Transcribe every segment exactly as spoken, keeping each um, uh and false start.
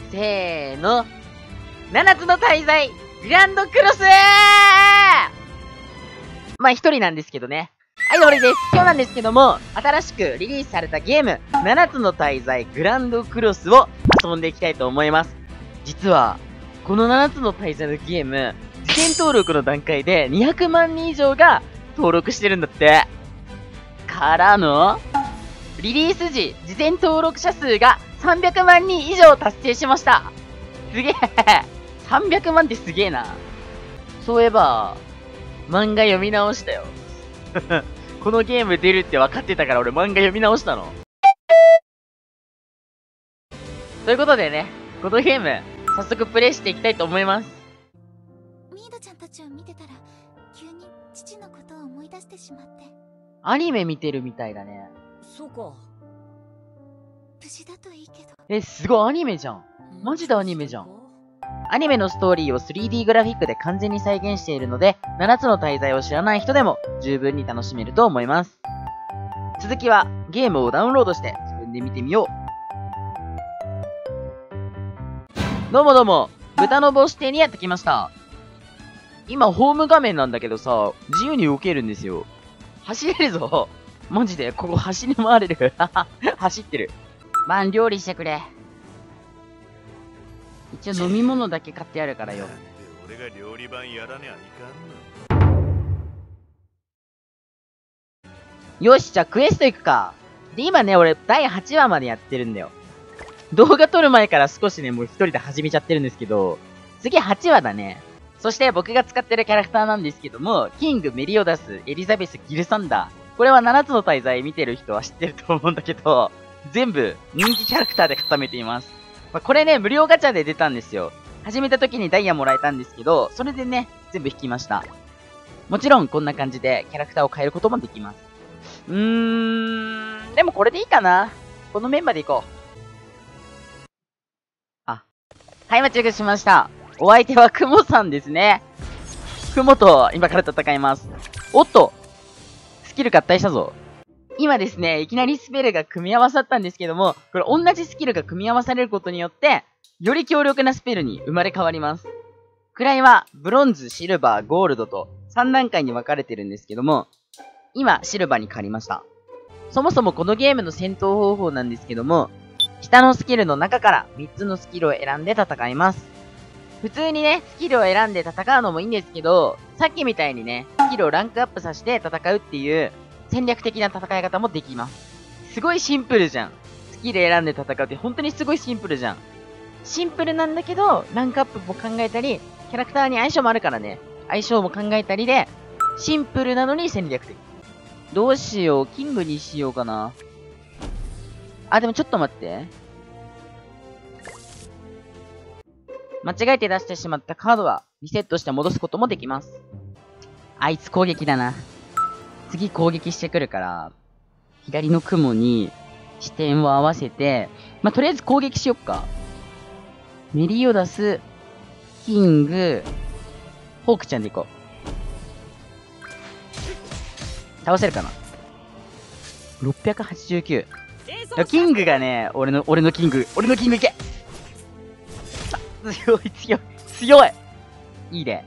せーの。ななつの大罪、グランドクロス。まあ一人なんですけどね。はい、終わりです。今日なんですけども、新しくリリースされたゲーム、ななつの大罪グランドクロスを遊んでいきたいと思います。実は、このななつの大罪のゲーム、事前登録の段階でにひゃくまんにん以上が登録してるんだって。からの、リリース時、事前登録者数がさんびゃくまんにん以上達成しました。すげえさんびゃくまんってすげえな。そういえば、漫画読み直したよ。このゲーム出るって分かってたから俺漫画読み直したの。ということでね、このゲーム、早速プレイしていきたいと思います。 ミードちゃんたちを見てたら、急に父のことを思い出してしまって。 アニメ見てるみたいだね。 そうか。 無事だといいけど。 え、すごいアニメじゃん。マジでアニメじゃん。アニメのストーリーを スリーディー グラフィックで完全に再現しているので、ななつの大罪を知らない人でも十分に楽しめると思います。続きはゲームをダウンロードして自分で見てみよう。どうもどうも、豚の帽子店にやってきました。今ホーム画面なんだけどさ、自由に動けるんですよ。走れるぞ。マジで、ここ走り回れる。走ってる。まん料理してくれ。一応飲み物だけ買ってあるからよ。 俺が料理番やらねゃいかんの。 よし、じゃあクエスト行くか。で、今ね、俺だいはちわまでやってるんだよ。動画撮る前から少しね、もう一人で始めちゃってるんですけど、次はちわだね。そして僕が使ってるキャラクターなんですけども、キング、メリオダス、エリザベス、ギルサンダー。これはななつの大罪見てる人は知ってると思うんだけど、全部人気キャラクターで固めています。まあ、これね、無料ガチャで出たんですよ。始めた時にダイヤもらえたんですけど、それでね、全部引きました。もちろんこんな感じでキャラクターを変えることもできます。うーん、でもこれでいいかな。このメンバーでいこう。あ。はい、間違えしました。お相手はクモさんですね。クモと今から戦います。おっとスキル合体したぞ。今ですね、いきなりスペルが組み合わさったんですけども、これ同じスキルが組み合わされることによって、より強力なスペルに生まれ変わります。位は、ブロンズ、シルバー、ゴールドとさん段階に分かれてるんですけども、今、シルバーに変わりました。そもそもこのゲームの戦闘方法なんですけども、下のスキルの中からみっつのスキルを選んで戦います。普通にね、スキルを選んで戦うのもいいんですけど、さっきみたいにね、スキルをランクアップさせて戦うっていう、戦略的な戦い方もできます。すごいシンプルじゃん。スキル選んで戦うって本当にすごいシンプルじゃん。シンプルなんだけど、ランクアップも考えたり、キャラクターに相性もあるからね。相性も考えたりで、シンプルなのに戦略的。どうしよう、キングにしようかな。あ、でもちょっと待って。間違えて出してしまったカードは、リセットして戻すこともできます。あいつ攻撃だな。次攻撃してくるから、左の雲に視点を合わせて、まあ、とりあえず攻撃しよっか。メリオダス、キング、ホークちゃんでいこう。倒せるかな ?ろっぴゃくはちじゅうきゅう。いや、キングがね、俺の、俺のキング、俺のキングいけ強い強い強いいいね。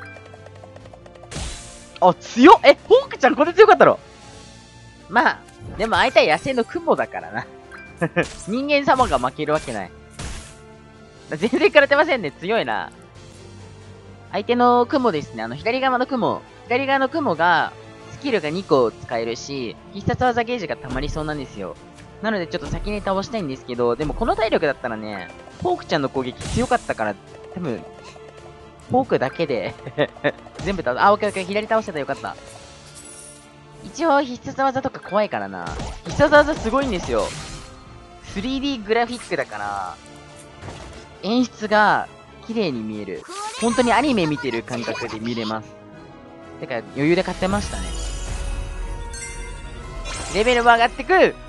あ、強っえ、ホークちゃんこれ強かったろ。まあ、でも相手は野生のクモだからな。人間様が負けるわけない。全然枯れてませんね。強いな。相手のクモですね。あの、左側のクモ。左側のクモが、スキルがにこ使えるし、必殺技ゲージが溜まりそうなんですよ。なのでちょっと先に倒したいんですけど、でもこの体力だったらね、ホークちゃんの攻撃強かったから、多分、フォークだけで全部倒す。あ、オッケーオッケー。左倒せたらよかった。一応必殺技とか怖いからな。必殺技すごいんですよ。スリーディー グラフィックだから、演出が綺麗に見える。本当にアニメ見てる感覚で見れます。だから余裕で勝ってましたね。レベルも上がってく。 メ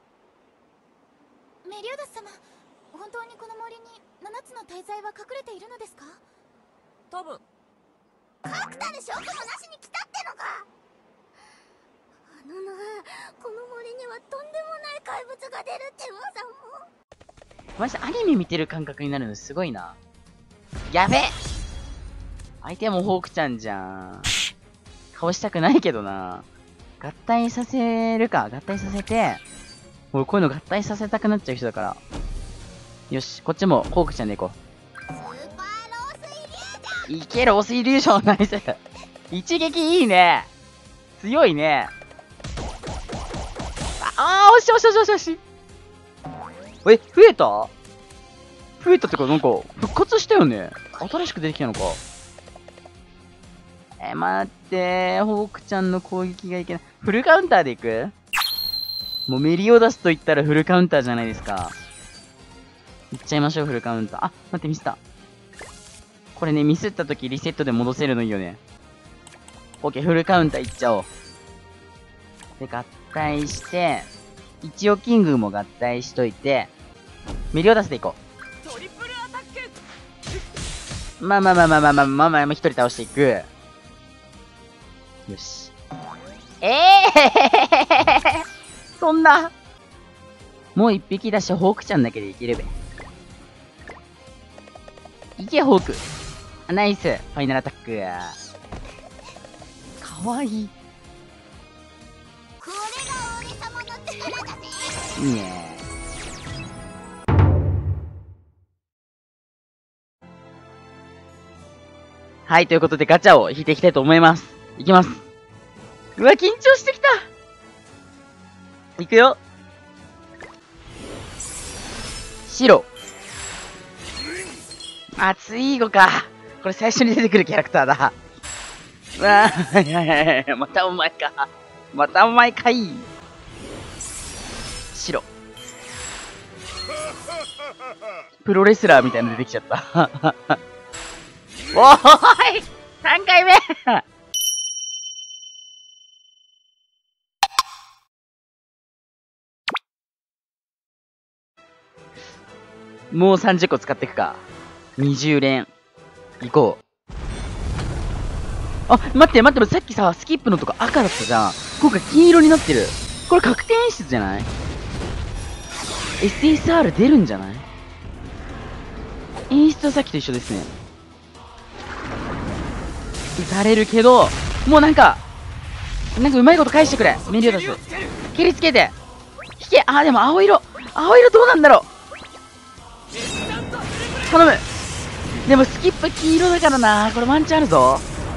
リオダス様、本当にこの森にななつの大罪は隠れているのですか？ 多分。 確たる証拠もなしに来たってのか。あのな、この森にはとんでもない怪物が出るって噂も。 マジでアニメ見てる感覚になるのすごいな。やべえ相手もホークちゃんじゃん。倒したくないけどな。合体させるか。合体させて。俺こういうの合体させたくなっちゃう人だから。よし、こっちもホークちゃんでいこう。いけるオスイリュージョンナイス。一撃いいね。強いね。ああー、惜しい惜しい惜しい惜しい。え、増えた増えたってか、なんか、復活したよね。新しく出てきたのか。え、待ってー。ホークちゃんの攻撃がいけない。フルカウンターでいく？もうメリオダスと言ったらフルカウンターじゃないですか。いっちゃいましょう、フルカウンター。あ、待って、ミスった。これね、ミスった時リセットで戻せるのいいよね。オッケー、フルカウンターいっちゃおう。で、合体して、一応キングも合体しといて、メリオダスでいこう。 トリプルアタック。 まあまあまあまあまあまあまあまあ、一人倒していく。よし。ええー、そんな。もう一匹だし、ホークちゃんだけでいけるべ。いけ、ホーク。ナイス。ファイナルアタック。かわいい。 これが俺様の力だぜ。 いいね。はい、ということでガチャを引いていきたいと思います。いきます。うわ、緊張してきた。いくよ。白。あ、ツイーゴか。これ最初に出てくるキャラクターだ。うわぁ、またお前か。またお前かい。白。プロレスラーみたいなの出てきちゃった。おーい !さん 回目もうさんじゅっこ使っていくか。にじゅう連。いこう。あ、待って待って、さっきさ、スキップのとこ赤だったじゃん。今回金色になってる。これ確定演出じゃない？ エスエスアール 出るんじゃない？演出はさっきと一緒ですね。打たれるけど、もうなんか、なんかうまいこと返してくれ。メリオダス。蹴りつけて。引け、あーでも青色。青色どうなんだろう。頼む。でもスキップ黄色だからな。これワンチャンあるぞ。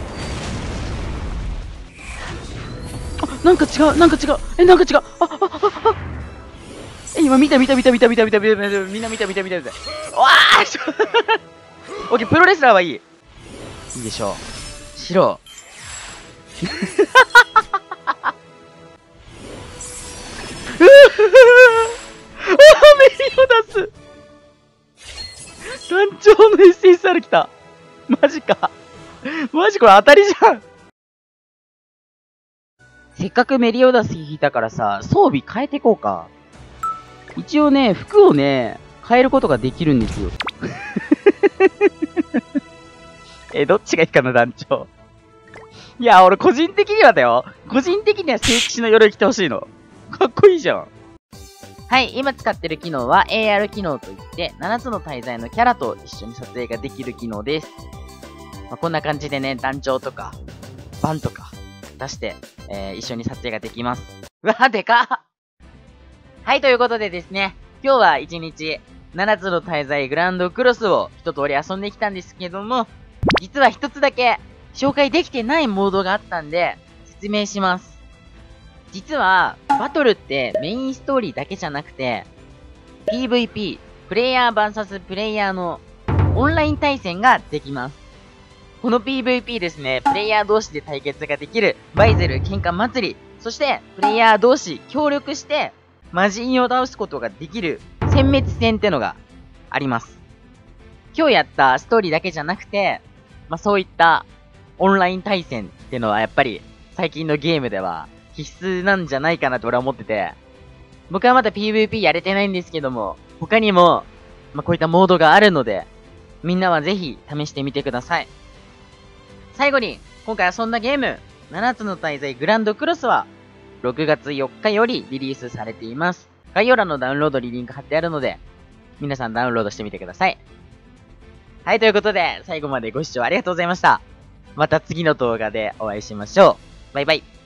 あ、なんか違う、なんか違う。え、なんか違う。あ、あ、あ、あ。え、今見た見た見た見た見た見た見た見たみんな見た見た見た見た。わーオッケー、プロレスラーはいい。いいでしょう。白。うふふふメリオダス団長の エスエスアール 来た。マジか。マジこれ当たりじゃん。せっかくメリオダス引いたからさ、装備変えてこうか。一応ね、服をね、変えることができるんですよ。え、どっちがいいかな、団長。いや、俺個人的にはだよ。個人的には聖騎士の鎧着てほしいの。かっこいいじゃん。はい、今使ってる機能は エーアール 機能といって、ななつの大罪のキャラと一緒に撮影ができる機能です。まあ、こんな感じでね、団長とか、バンとか出して、えー、一緒に撮影ができます。うわ、でかっ。はい、ということでですね、今日は一日、ななつの大罪グランドクロスを一通り遊んできたんですけども、実は一つだけ紹介できてないモードがあったんで、説明します。実は、バトルってメインストーリーだけじゃなくて、ピーブイピー、プレイヤー ブイエス プレイヤーのオンライン対戦ができます。この ピーブイピー ですね、プレイヤー同士で対決ができるバイゼル喧嘩祭り、そしてプレイヤー同士協力して魔人を倒すことができる殲滅戦ってのがあります。今日やったストーリーだけじゃなくて、まあ、そういったオンライン対戦ってのはやっぱり最近のゲームでは必須なんじゃないかなと俺は思ってて、僕はまだ ピーブイピー やれてないんですけども、他にも、まあ、こういったモードがあるので、みんなはぜひ試してみてください。最後に、今回遊んだゲーム、ななつの大罪グランドクロスは、ろくがつよっかよりリリースされています。概要欄のダウンロードにリンク貼ってあるので、 皆さんダウンロードしてみてください。はい、ということで、最後までご視聴ありがとうございました。また次の動画でお会いしましょう。バイバイ。